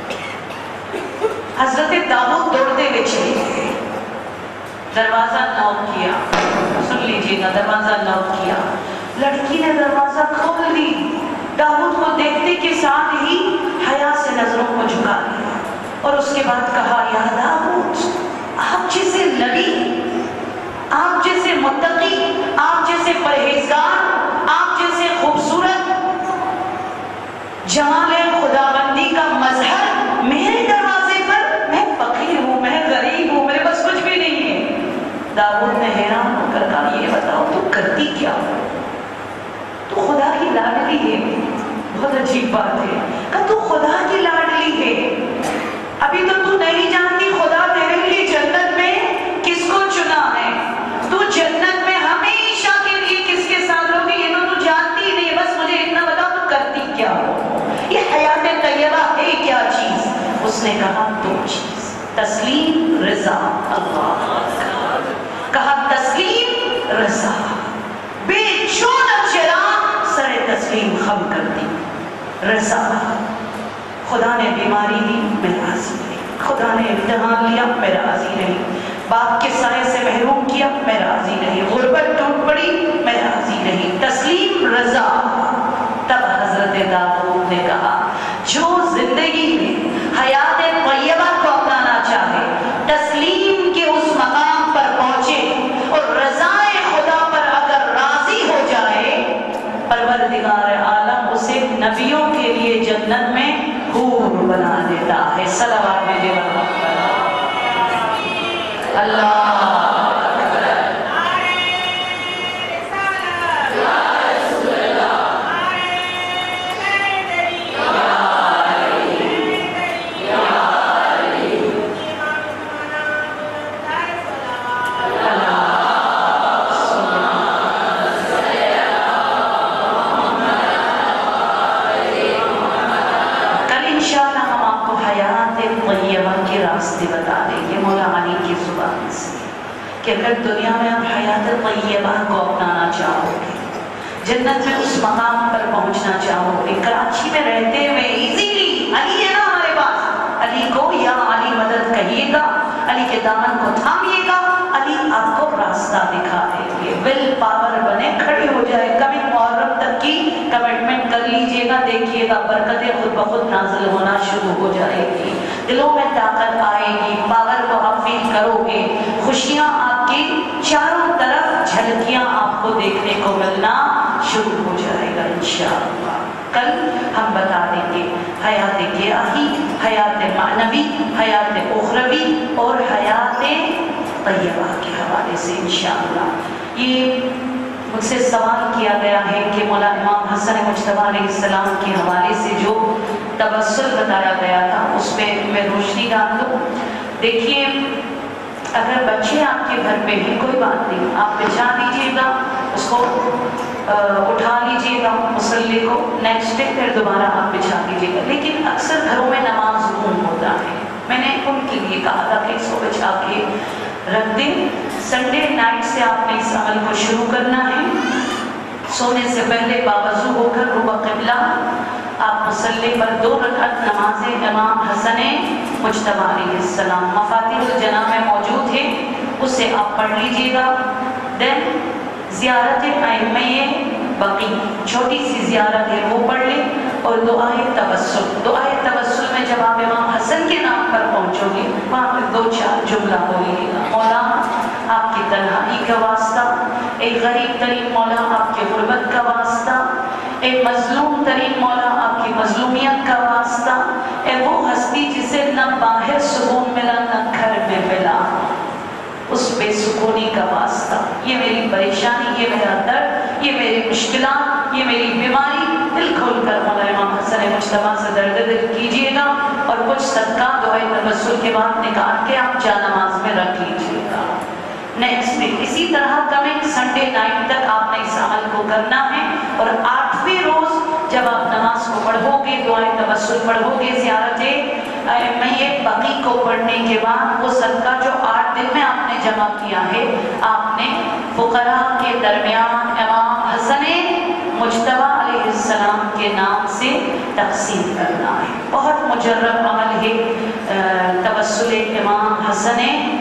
[SPEAKER 1] حضرت داؤد دوڑتے ہوئے چلے گئے، دروازہ نوک کیا، سن لیجیے گا، دروازہ نوک کیا، لڑکی نے دروازہ کھول دی، داؤد کو دیکھتے کے ساتھ ہی حیا سے نظروں کو جھکا لیا اور اس کے بعد کہا یا داؤد، آپ جیسے نبی، آپ جیسے متقی، آپ جیسے پرہیزگار، آپ جیسے خوبصورت جمال خداوندی کا مظہر میرے دروازے پر، میں فقیر ہوں، میں غریب ہوں، میرے پاس کچھ بھی نہیں ہے۔ داؤد نے حیران ہو کر کہا یہ بتاؤ تو کرتی کیا ہو؟ تو خدا کی لاڈلی ہے۔ بہت عجیب بات ہے، کہ تو خدا کی لاڈلی ہے، ابھی تو تو نہیں جانتی خدا تیرے لیے جنت میں کس کو چنا ہے، تو جنت میں ہمیشہ کے لیے کس کے ساتھ ہوگی یہ تو تو جانتی نہیں، بس مجھے اتنا بتاؤ تو کرتی کیا ہو، یہ حیات طیبہ ہے کیا چیز؟ اس نے کہا دو چیز، تسلیم، رضا۔ اللہ کہا تسلیم، رضا، بے چون چرا سر تسلیم خم کر دی، رضا۔ خدا نے بیماری دی، میں راضی نہیں، خدا نے امتحان لیا، میں راضی نہیں، باپ کے سائے سے محروم کیا، میں راضی نہیں، غربت ٹوٹ پڑی، میں راضی نہیں، تسلیم، رضا۔ تب حضرت داؤد نے کہا جو زندگی میں حیات طیبہ کو اپنانا چاہے، تسلیم کے اس مقام پر پہنچے اور رضائے خدا پر اگر راضی ہو جائے، پروردگار عالم اسے نبیوں کے لیے جنت میں حور بنا دیتا ہے۔ صلوات میں دیوا اللہ۔ راستے بتا دیں گے مولا علی کی زبان سے کہ اگر دنیا میں آپ حیات طیبہ کو اپنانا چاہو گے، جنت میں اس مقام پر پہنچنا چاہو گے، کراچی میں رہتے ہوئے ایزیلی، علی ہے نا ہمارے پاس، علی کو یا علی مدد کہیے گا، علی کے دامن کو تھامیے گا، علی آپ کو راستہ دکھا دیں گے، ول پاور بنے کھڑے ہو جائے، کبھی محرم تک کی کمٹمنٹ کر لیجئے گا، دیکھیے گا برکتیں خود بخود نازل ہونا شروع ہو جائے گی، دلوں میں طاقت آئے گی، پاور کو آپ فیل کرو گے، خوشیاں آپ کی چاروں طرف جھلکیاں آپ کو دیکھنے کو ملنا شروع ہو جائے گا انشاءاللہ۔ کل ہم بتا دیں گے حیات گیاہی، حیات معنوی، حیات اخروی اور حیات طیبہ کے حوالے سے انشاءاللہ۔ یہ مجھ سے سوال کیا گیا ہے کہ مولا امام حسن مجتبیٰ علیہ السلام کے حوالے سے جو تبسل بتایا گیا تھا اس پہ میں روشنی ڈال دوں۔ دیکھیے اگر بچے آپ کے گھر پہ ہیں کوئی بات نہیں، آپ بچا دیجیے گا، اس کو اٹھا لیجیے گا مصلی کو، نیکسٹ ڈے پھر دوبارہ آپ بچھا دیجیے گا، لیکن اکثر گھروں میں نماز گم ہوتا ہے، میں نے ان کے لیے کہا تھا کہ اس کو بچا کے رکھ دیں۔ سنڈے نائٹ سے آپ نے اس عمل کو شروع کرنا ہے، سونے سے پہلے باوضو ہو کر ربع قبلہ آپ مصلی پر دو رکعت نماز امام حسن مجتبیٰ علیہ السلام مفاتیح الجنان میں موجود ہے، اسے آپ پڑھ لیجیے گا۔ دین زیارت ائمہ بقی چھوٹی سی زیارت ہے وہ پڑھ لیں، اور دعائے توسل، دعائے توسل میں جب آپ امام حسن کے نام پر پہنچو گے وہاں پر دو چار جملہ بولیے گا، مولا آپ کی تنہائی کا واسطہ، ایک غریب ترین مولا آپ کی غربت کا واسطہ، ایک مظلوم ترین مولا آپ کی مظلومیت کا واسطہ، اے وہ ہستی جسے نہ باہر سکون ملا نہ گھر میں دھونے کا واسطہ، یہ میری پریشانی، یہ میرا درد، یہ میری مشکلات، یہ میری بیماری، دل کھول کر مولا امام حسن مجتبیٰ سے درد دل کیجیے گا، اور کچھ صدقہ دعائے توسل کے بعد نکال کے آپ جا نماز میں رکھ لیجیے گا۔ نیکسٹ ڈے اسی طرح کمنگ سنڈے نائٹ تک آپ نے اس عمل کو کرنا ہے، اور آٹھویں روز جب آپ نماز کو پڑھو گے، دعائے توسل پڑھو گے، زیارت میت بقی کو پڑھنے کے بعد وہ صدقہ جو آٹھ دن میں آپ نے جمع کیا ہے، آپ نے فقراء کے درمیان امام حسن مجتبیٰ علیہ السلام کے نام سے تقسیم کرنا ہے۔ بہت مجرب عمل ہے توسل امام حسن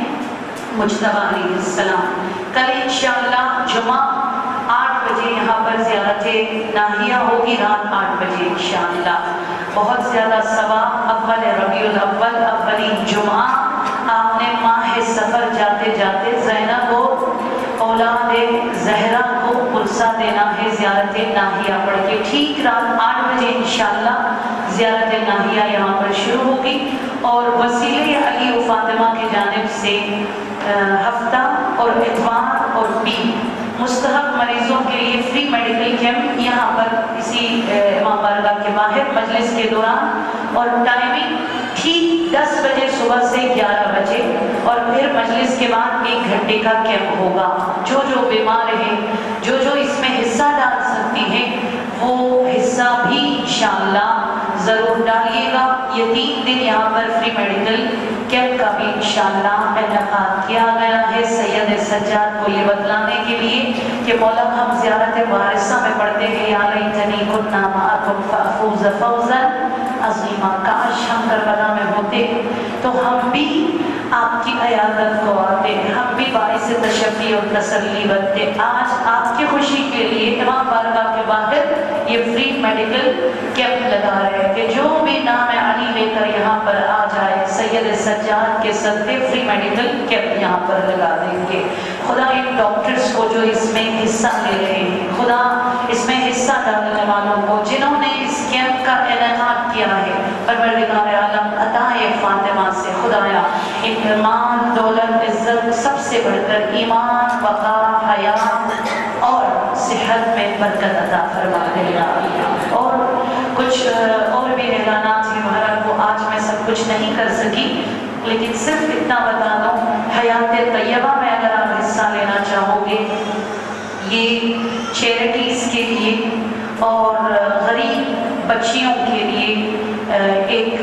[SPEAKER 1] مجتبیٰ علیہ السلام۔ کل انشاءاللہ جمعہ آٹھ بجے یہاں پر زیارت ناہیہ ہوگی، رات آٹھ بجے انشاءاللہ۔ بہت زیادہ ثواب، اول ربیع الاول اولین جمعہ آپ نے ماہ سفر جاتے جاتے زینب کو اولاد زہرا کو پرسہ دینا ہے زیارت ناہیہ پڑھ کے۔ ٹھیک رات آٹھ بجے انشاءاللہ زیارت ناہیہ یہاں پر شروع ہوگی، اور وسیلہ علی و فاطمہ کی جانب سے ہفتہ اور اتوار اور پیر مستحق مریضوں کے لیے فری میڈیکل کیمپ یہاں پر اسی امام بارگاہ کے باہر مجلس کے دوران، اور ٹائمنگ ٹھیک دس بجے صبح سے گیارہ بجے، اور پھر مجلس کے بعد ایک گھنٹے کا کیمپ ہوگا۔ جو جو بیمار ہیں، جو جو اس میں حصہ ڈال سکتی ہیں، وہ حصہ بھی انشاءاللہ ضرور ڈالیے گا۔ یہ تین دن یہاں پر فری میڈیکل کیمپ کا بھی انشاءاللہ انعقاد کیا گیا ہے سید سجاد کو یہ بتلانے کے لیے کہ مولا ہم زیارت وارثہ میں پڑھتے ہیں یا لیتنی کنا معکم فافوز فوزا عظیما، کاش ہم کربلا میں ہوتے تو ہم بھی آپ کی عیادت کو آتے، ہم بھی باعث تشفی اور تسلی بنتے۔ آج آپ کی خوشی کے لیے امام بارگاہ کے باہر یہ فری میڈیکل کیمپ لگا رہے ہیں کہ جو بھی نام علی لے کر یہاں پر آ جائے سید سجاد کے صدقے فری میڈیکل کیمپ یہاں پر لگا دیں گے۔ خدا ان ڈاکٹرز کو جو اس میں حصہ لے رہے ہیں، خدا اس میں حصہ ڈالنے والوں کو جنہوں نے اس کیمپ کا انعقاد کیا ہے، پروردگار عالم عطائے فاطمہ سے خدایا ایمان، دولت، عزت، سب سے بڑھ کر ایمان، وقار، حیات اور صحت میں برکت عطا فرما دے، اور کچھ اور بھی اعلانات ہیں مہاراج، وہ آج میں سب کچھ نہیں کر سکی، لیکن صرف اتنا بتا دوں، حیات طیبہ میں اگر آپ حصہ لینا چاہو گے، یہ چیریٹیز کے لیے اور غریب بچیوں کے لیے ایک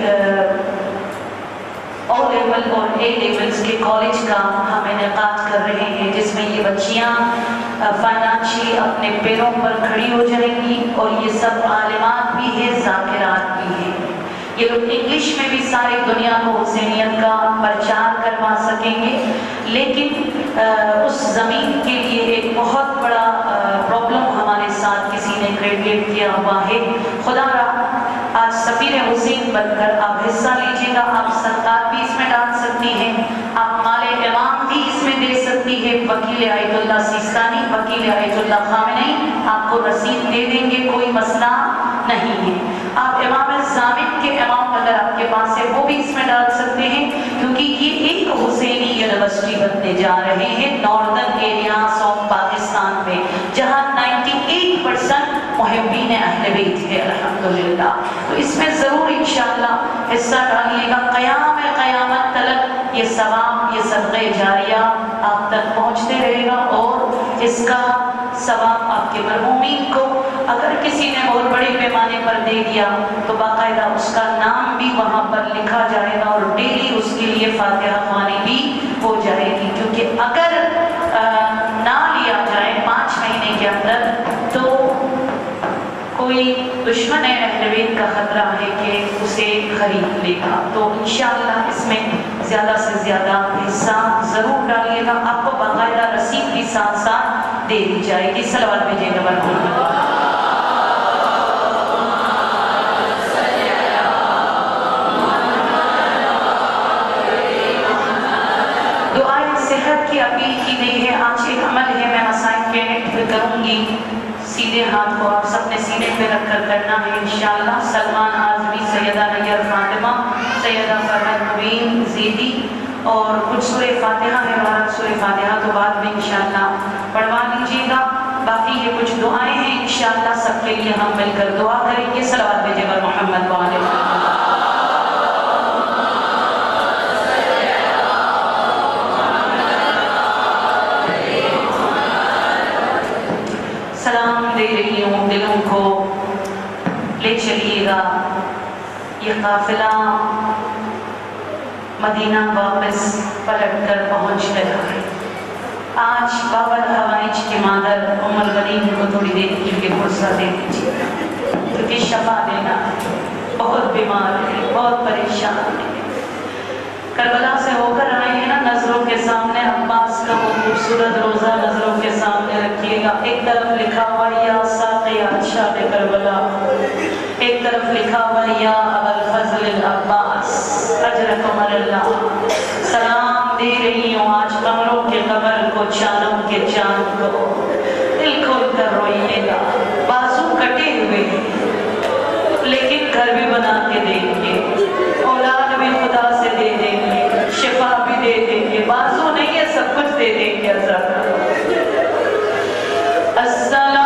[SPEAKER 1] او لیول اور اے لیولز کے کالج کا ہم انعقاد کر رہے ہیں، جس میں یہ بچیاں فائنانشلی اپنے پیروں پر کھڑی ہو جائیں گی، اور یہ سب عالمات بھی ہیں، ذاکرات بھی ہیں۔ یہ لوگ انگلش میں بھی ساری دنیا کو حسینیت کا پرچار کروا سکیں گے، لیکن اس زمین کے لیے ایک بہت بڑا پرابلم ہمارے ساتھ کسی نے کریٹ کیا ہوا ہے۔ خدا را آج سفیر حسین بن کر آپ حصہ لیجیے گا، آپ صدقات بھی اس میں ڈال سکتی ہیں، آپ مال امام بھی اس میں دے سکتی ہے، وکیل آیت اللہ سیستانی، وکیل آیت اللہ خامنئی آپ کو رسید دے دیں گے، کوئی مسئلہ نہیں ہے۔ آپ امام الزامن کے امام اگر آپ کے پاس ہے وہ بھی اس میں ڈال سکتے ہیں، کیونکہ یہ ایک حسینی یونیورسٹی بننے جا رہے ہیں ناردرن ایریاز آف پاکستان میں، جہاں نائنٹی ایٹ پرسنٹ محبین اہل بیت ہے الحمدللہ۔ تو اس میں ضرور انشاءاللہ حصہ ڈالیے گا، قیام قیامت تلک یہ ثواب، یہ صدقہ جاریہ آپ تک پہنچتے رہے گا، اور اس کا ثواب آپ کے مرحومین کو اگر کسی نے بہت بڑے پیمانے پر دے دیا تو باقاعدہ اس کا نام بھی وہاں پر لکھا جائے گا، اور ڈیلی اس کے لیے فاتحہ خوانی بھی ہو جائے گی، کیونکہ اگر نہ لیا جائے پانچ مہینے کے اندر تو کوئی دشمن اہل بیت کا خطرہ ہے کہ اسے خرید لے گا۔ تو انشاءاللہ اس میں زیادہ سے زیادہ حصہ ضرور ڈالیے گا، آپ کو باقاعدہ رسید بھی ساتھ ساتھ دے دی جائے گی۔ صلوات بھیجیے گا برکت۔ صحت کی اپیل کی گئی ہے، آج ایک عمل ہے، میں مسائل کے نیٹ پہ کروں گی، سیدھے ہاتھ کو آپ سب نے سینے پہ رکھ کر کرنا ہے انشاءاللہ۔ سلمان اعظمی، سیدہ نیر فاطمہ، سیدہ فرحت مبین زیدی، اور کچھ سورہ فاتحہ ہے، بھارت سورہ فاتحہ تو بعد باقی یہ کچھ دعائیں ہیں انشاءاللہ سب کے لیے ہم مل کر دعا کریں گے. صلوات بھیجیے بر محمد وآلہ محمد. سلام دے رہی ہوں دلوں کو لے چلیے گا یہ قافلہ مدینہ واپس پلٹ کر پہنچ گیا ہے. آج بابا الحوائج کی مادر ام الغنیم کو تھوڑی دیر کے لیے فرصت دے دیجیے کیونکہ شفا دینا ہے. بہت بیمار ہے, بہت پریشان ہے. کربلا سے ہو کر آئے ہیں نا, نظروں کے سامنے عباس کا وہ خوبصورت روزہ نظروں کے سامنے رکھیے گا. ایک طرف لکھا ہوا یا ساقی شاد کربلا, ایک طرف لکھا ہوا یا ابوالفضل العباس اجرکم اللہ. سلام دے رہی ہوں آج قمروں کے قمر کو, چاندوں کے چاند کو. دل کھول کر روئیے گا. بازو کٹے ہوئے لیکن گھر بھی بنا کے دیں گے, اولاد بھی خدا سے دے دیں گے, شفا بھی دے دیں گے. بازو نہیں ہے, سب کچھ دے دیں گے. السلام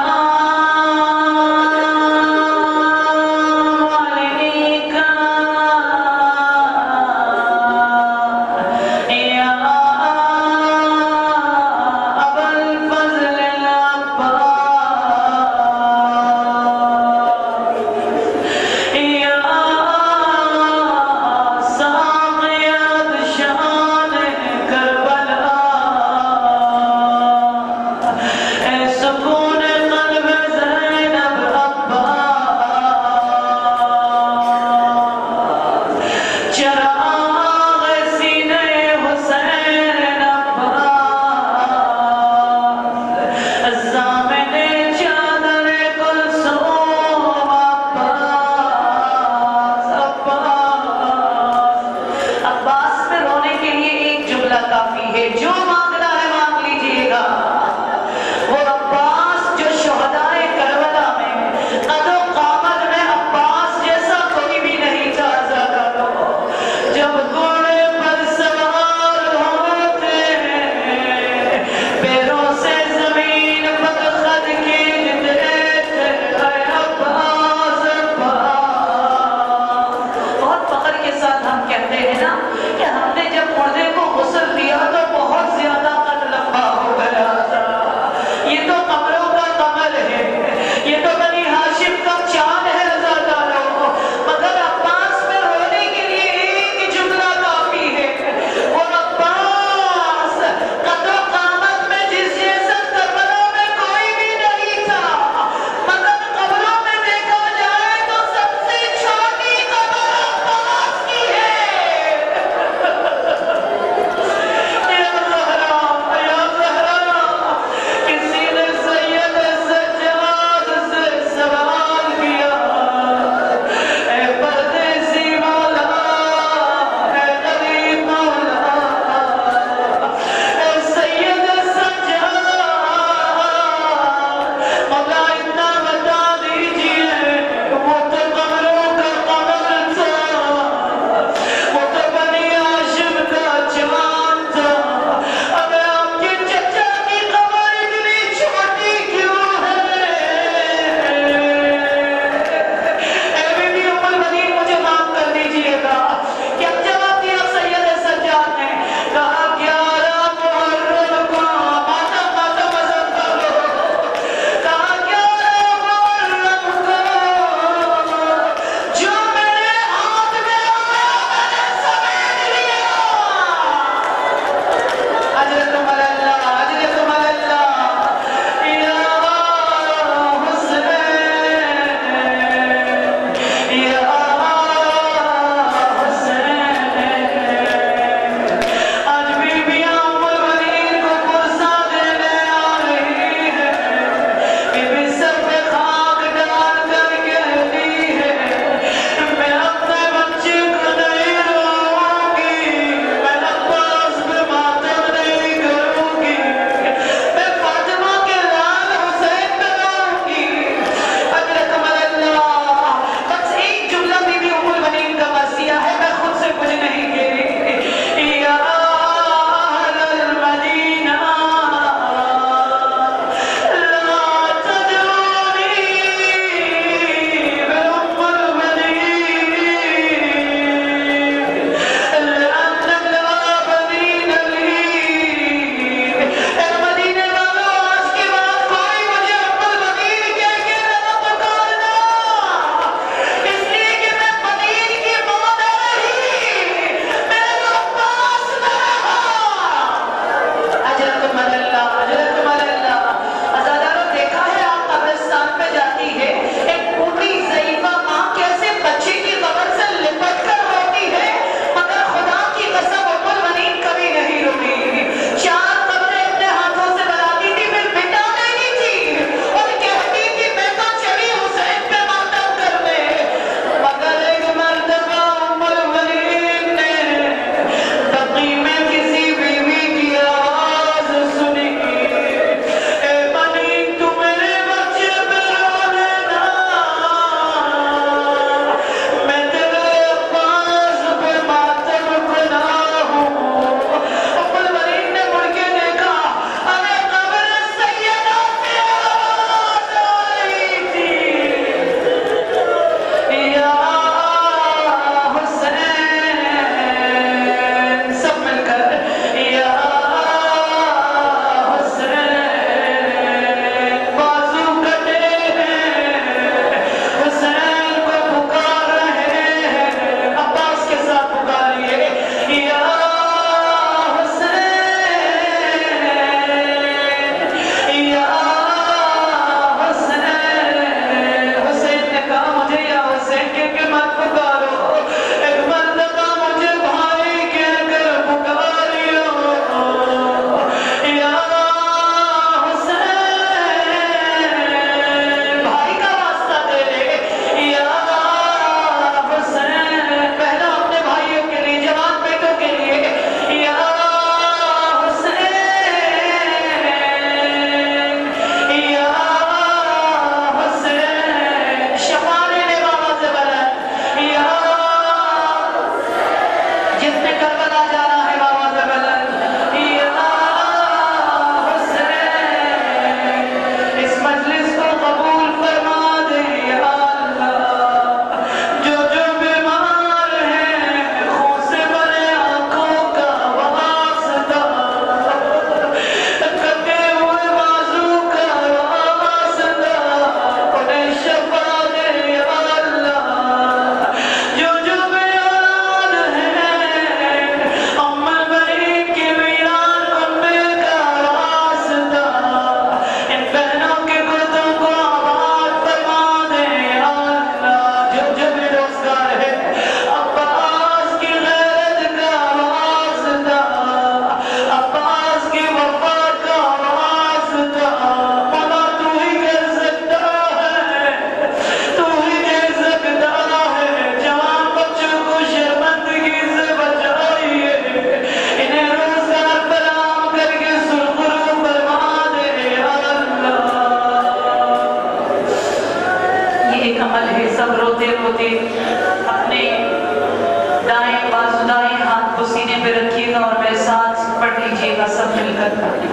[SPEAKER 1] ایک عمل ہے، سب روتے روتے اپنے دائیں بازو دائیں ہاتھ کو سینے پہ رکھیے گا اور میرے ساتھ پڑھ لیجیے گا سب مل کر۔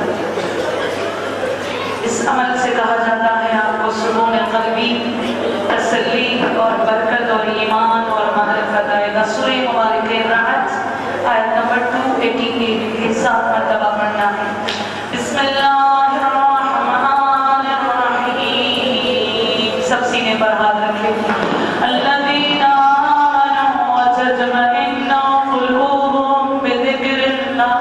[SPEAKER 1] اس عمل سے کہا جاتا ہے آپ کو سکون قلبی، تسلی اور برکت اور ایمان اور معرفت آئے گا۔ سورہ مبارک رعد آیت نمبر دو سو اٹھاسی کے ساتھ مرتبہ پڑھنا ہے۔ بسم اللہ الرحمن الرحیم، سب سینے پر ہاتھ رکھے۔ الذین آمنوا وتطمئن قلوبهم بذکر اللہ،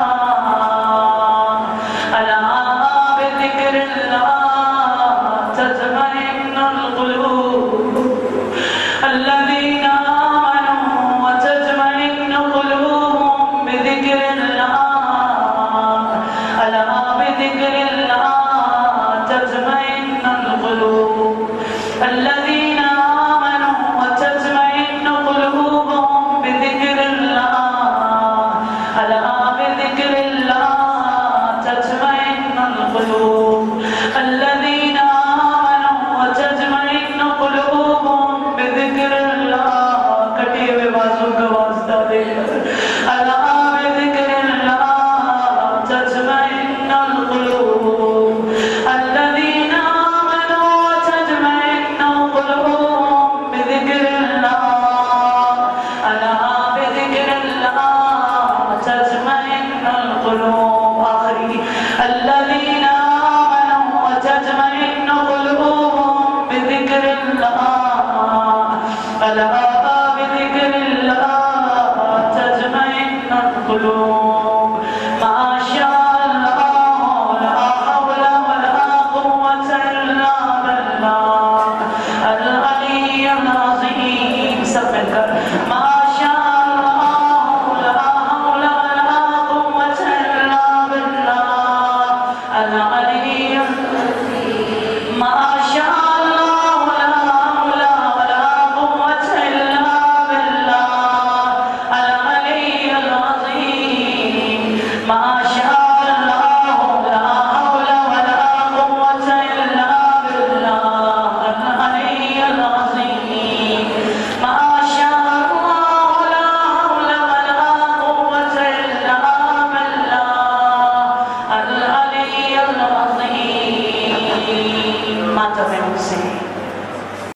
[SPEAKER 1] الا بذکر اللہ تطمئن القلوب۔ الذین آمنوا وتطمئن قلوبهم بذکر اللہ، الا بذکر اللہ تطمئن القلوب۔ الذین